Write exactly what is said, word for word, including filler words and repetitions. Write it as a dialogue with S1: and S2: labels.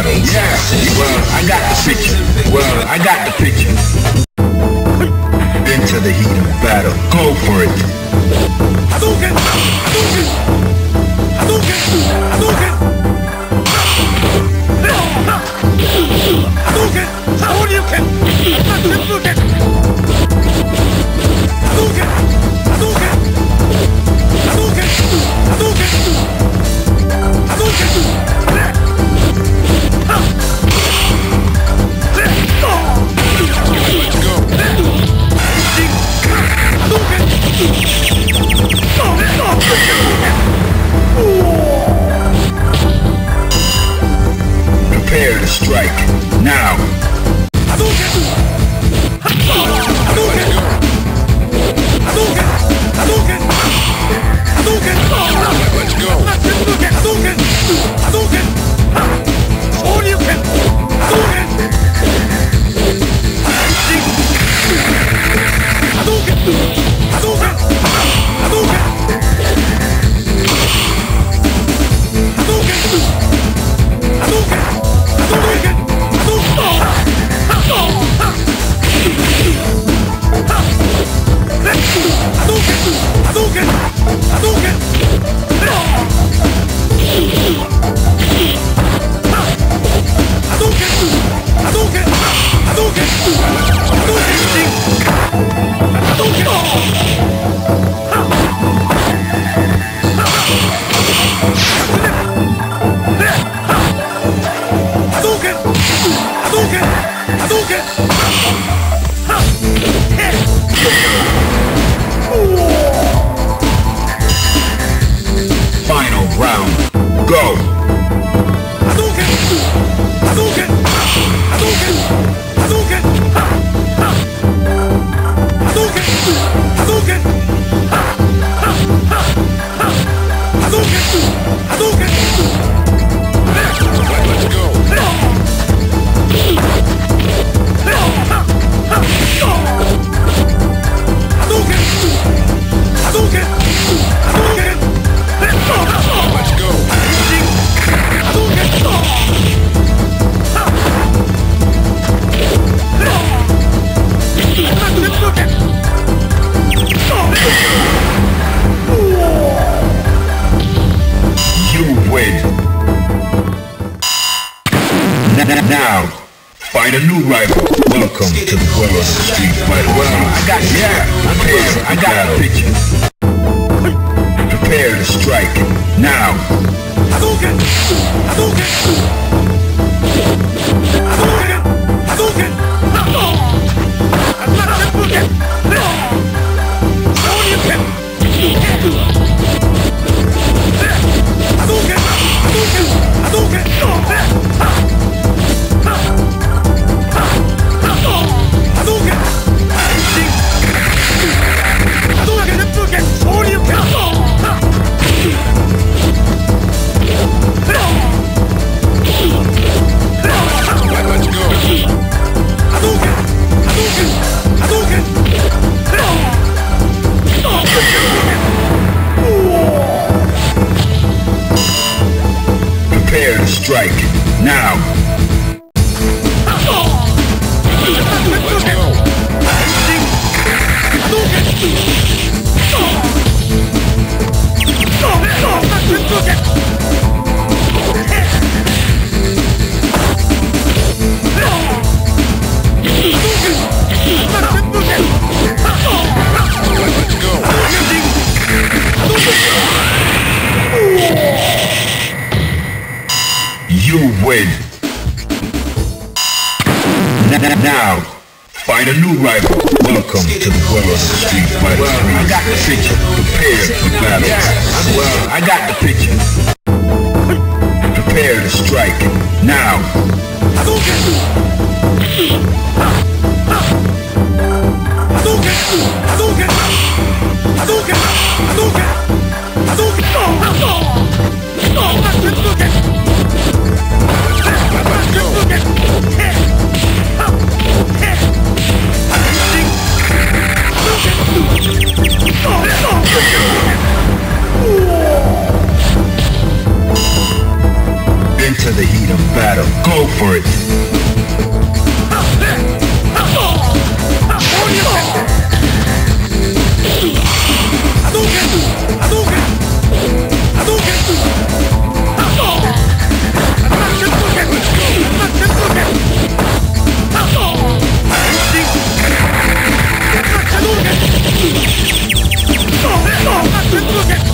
S1: battle. Yeah, well, I got the picture. Well, I got the picture. Into the heat of battle. Go for it. Hadouken! Hadouken! Hadouken! Hadouken! Hadouken! Hadouken! Hadouken! Hadouken! Hadouken! Hadouken! Hadouken! Prepare to strike now. Hadouken! Hadouken! Hadouken! Hadouken! Hadouken! Let's go! Hadouken! Hadouken! Hadouken! Hadouken! Hadouken! Hadouken! Hadouken! Hadouken! Final round, go! Hadouken! Hadouken! Hadouken! Hadouken! Hadouken! Hadouken! Hadouken! Hadouken! Let's go! Hadouken! Hadouken! Hadouken! Let's go! You win. Now, find a new rival. Welcome to the world of Street Fighter. Well, I got yeah, prepare. I got a picture. Prepare to strike now. Hadouken! Hadouken! Hadouken! Hadouken! Hadouken! Hadouken! Hadouken! Prepare to strike now. You win. Now, find a new rival. Welcome to the world of Street Fighter. Well, I got the picture. Prepare for battle. Yeah, well, I got the picture. Prepare to strike now. Hadouken! Hadouken! Hadouken! Hadouken! Hadouken! Hadouken! Hadouken! Into the heat of battle. Go for it.
S2: Look at